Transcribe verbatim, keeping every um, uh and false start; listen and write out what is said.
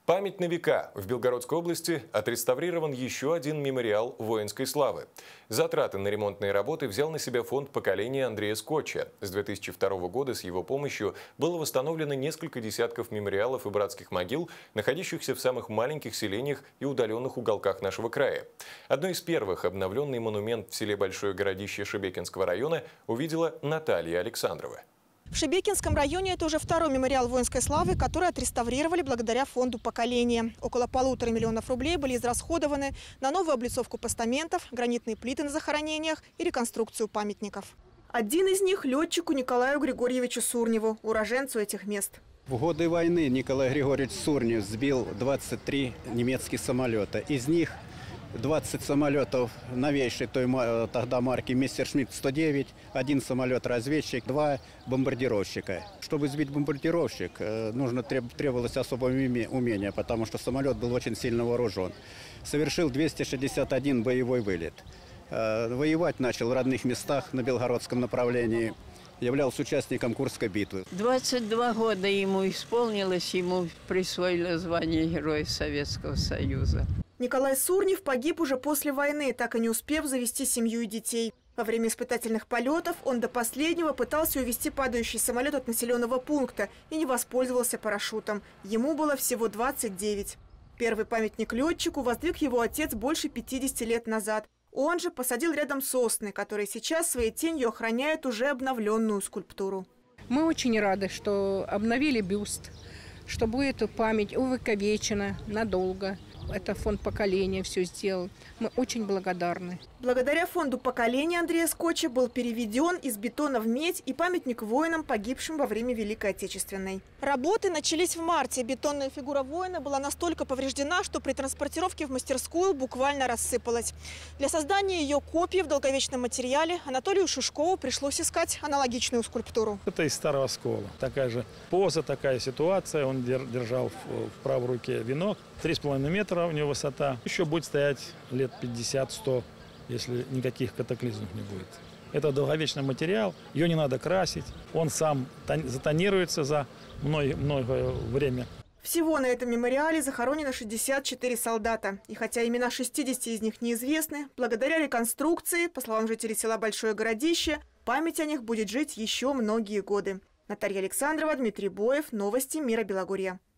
Память на века. В Белгородской области отреставрирован еще один мемориал воинской славы. Затраты на ремонтные работы взял на себя фонд поколения Андрея Скотча. С две тысячи второго года с его помощью было восстановлено несколько десятков мемориалов и братских могил, находящихся в самых маленьких селениях и удаленных уголках нашего края. Одной из первых обновленный монумент в селе Большое Городище Шебекинского района увидела Наталья Александрова. В Шебекинском районе это уже второй мемориал воинской славы, который отреставрировали благодаря фонду поколения. Около полутора миллионов рублей были израсходованы на новую облицовку постаментов, гранитные плиты на захоронениях и реконструкцию памятников. Один из них – летчику Николаю Григорьевичу Сурневу, уроженцу этих мест. В годы войны Николай Григорьевич Сурнев сбил двадцать три немецких самолета. Из них двадцать самолетов новейшей той тогда марки Мессершмитт сто девять, один самолет-разведчик, два бомбардировщика. Чтобы сбить бомбардировщик, нужно требовалось особое умение, потому что самолет был очень сильно вооружен. Совершил двести шестьдесят один боевой вылет. Воевать начал в родных местах на Белгородском направлении. Являлся участником Курской битвы. двадцать два года ему исполнилось, ему присвоили звание Героя Советского Союза. Николай Сурнев погиб уже после войны, так и не успев завести семью и детей. Во время испытательных полетов он до последнего пытался увести падающий самолет от населенного пункта и не воспользовался парашютом. Ему было всего двадцать девять. Первый памятник летчику воздвиг его отец больше пятидесяти лет назад. Он же посадил рядом сосны, которые сейчас своей тенью охраняют уже обновленную скульптуру. Мы очень рады, что обновили бюст, что будет память увековечена надолго. Это фонд поколения все сделал. Мы очень благодарны. Благодаря фонду поколения Андрея Скотча был переведен из бетона в медь и памятник воинам, погибшим во время Великой Отечественной. Работы начались в марте. Бетонная фигура воина была настолько повреждена, что при транспортировке в мастерскую буквально рассыпалась. Для создания ее копии в долговечном материале Анатолию Шишкову пришлось искать аналогичную скульптуру. Это из старого оскола. Такая же поза, такая ситуация. Он держал в правой руке венок. Три с половиной метра у него высота. Еще будет стоять лет пятьдесят-сто, если никаких катаклизмов не будет. Это долговечный материал, ее не надо красить. Он сам затонируется за многое время. Всего на этом мемориале захоронено шестьдесят четыре солдата. И хотя имена шестидесяти из них неизвестны, благодаря реконструкции, по словам жителей села Большое Городище, память о них будет жить еще многие годы. Наталья Александрова, Дмитрий Боев. Новости Мира Белогорья.